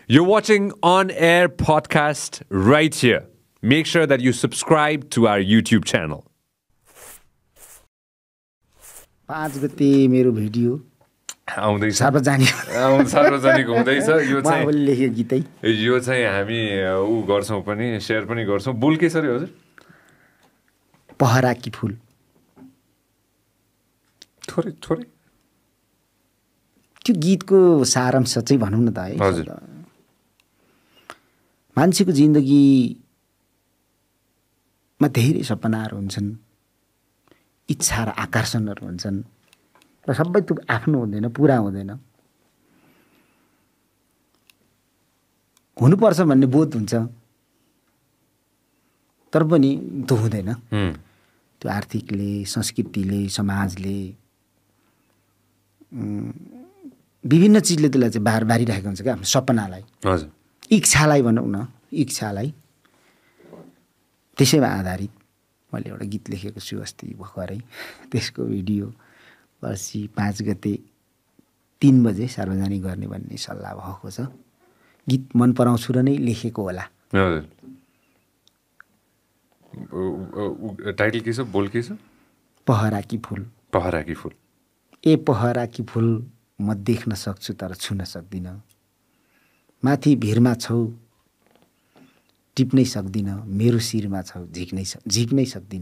You're watching On Air podcast right here. Make sure that you subscribe to our YouTube channel. 5 गते मेरो video आउँदैछ सार्वजनिक सार्वजनिक हुँदैछ यो चाहिँ उहाँले लेखेको गीतै यो चाहिँ हामी उ गर्छौं पनि शेयर पनि गर्छौं बोल के सर हजुर पहराकी फूल थोरै थोरै त्यो गीतको सारांश चाहिँ भनौं न त है हजुर मान्छेको जिन्दगीमा धेरै सपनाहरू हुन्छन् इच्छा र आकर्षणहरू हुन्छन् र सबै त्यो आफ्नो हुँदैन पुरा हुँदैन हुनुपर्छ भन्ने बोध हुन्छ तर पनि त्यो हुँदैन त्यो आर्थिकले संस्कृतिले समाजले विभिन्न चिजले त्यसलाई चाहिँ बार बारिरहेको हुन्छ क्या आफ्नो सपनालाई हजुर इच्छालाई भनौँ न इच्छालाई त्यसैमा आधारित मैले एउटा गीत लेखेको छु अस्ति भर्खरै त्यसको भिडियो पर्सि 5 गते 3 बजे सार्वजनिक गर्ने भन्ने सल्लाह भएको छ गीत मन पराउँछु र नै लेखेको होला हजुर टाइटल के छ बोल के छ पहराकी फूल ए पहराकी फूल म देख्न सक्छु तर छुन सक्दिन माथि भिरमा छौ टिप्नै सक्दिन मेरो शिरमा छौ झिक्नै सक्दिन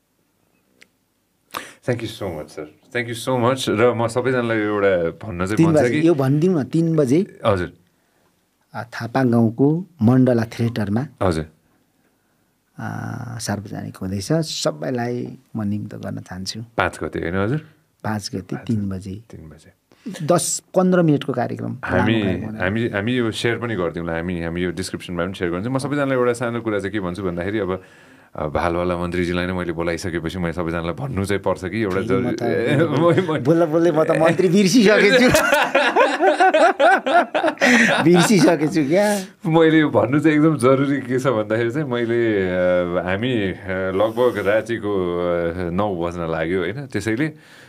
thank you so much sir thank you so much र म सबैजनालाई एउटा भन्न चाहिँ मन छ कि यो भनिदिउँ न 3 बजे हजुर थापा गाउँको मण्डला थिएटरमा हजुर सार्वजनिक हुँदैछ सबैलाई म निम्त गर्न चाहन्छु 5 गते हैन हजुर 5 गते 3 बजे 10-15 मिनेटको कार्यक्रम हामी यो शेयर पनि गर्दिउँला हामी यो डिस्क्रिप्सनमा पनि शेयर गर्छौँ म सबैजनालाई एउटा सानो कुरा चाहिँ के भन्छु भन्दाखेरि अब भालवाला मन्त्रीजीलाई नै मैले बोलाइसकेपछि मैले सबैजनालाई भन्नु चाहिँ पर्छ कि एउटा बोल्दा बोल्दै म त मन्त्री बिर्सिसकेछु क्या मैले यो भन्नु चाहिँ एकदम जरुरी के छ भन्दाखेरि चाहिँ मैले हामी लगभग रातिको 9 बज्न लाग्यो होइन त्यसैले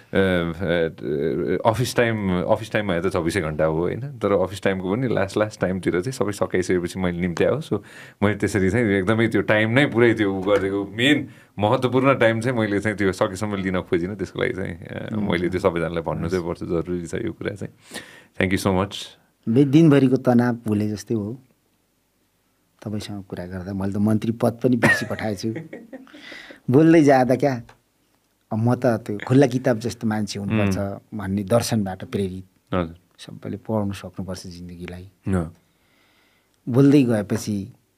अफिस टाइममा त 24 घण्टा हो होइन तर अफिस टाइमको पनि लास्ट टाइमतिर चाहिँ सबै सकाइसकेपछि मैले निम्त्यायो सो मैले त्यसरी चाहिँ एकदमै त्यो टाइम नै पुरै त्यो गरेको मेन महत्त्वपूर्ण टाइम चाहिँ मैले चाहिँ त्यो सकेसम्म लिन खोजिनँ त्यसको लागि चाहिँ मैले त्यो सबैजनालाई भन्नु चाहिँ पर्छ जरुरी छ यो कुरा चाहिँ थ्यांक यू सो मच दिनभरिको तनाव भुले जस्तै हो तपाईसँग कुरा गर्दा मैले त मन्त्री पद पनि बिर्सी पठाएछु बोल्दै जाँदा क्या म त त्यो खुल्ला किताब जस्तो मान्छे हुनुपर्छ भन्ने दर्शनबाट प्रेरित सबैले पढ्नु सक्नुपर्छ जिन्दगीलाई बोल्दै गएपछि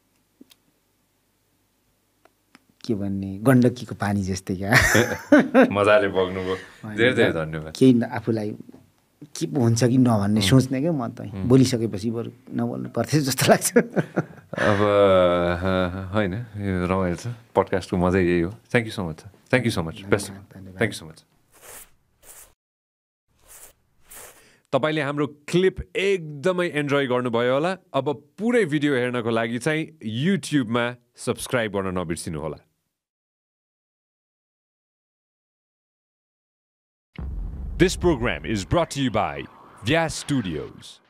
के भन्ने गण्डकीको पानी जस्तै क्या मजाले बग्नुभयो धेरै धेरै धन्यवाद केही आफूलाई के हुन्छ कि नभन्ने सोच्ने क्या म त बोलिसकेपछि बरु नबोल्नु पर्थ्यो जस्तो लाग्छ अब होइन यो रमाइलो छ पडकास्टको मजै यही हो thank you so much thank you so much best thank you so much तपाईले हाम्रो क्लिप एकदमै एन्जोय गर्नुभयो होला अब पुरै भिडियो हेर्नको लागि चाहिँ युट्युबमा सब्स्क्राइब गर्न नबिर्सिनु होला This program is brought to you by Vyas Studios.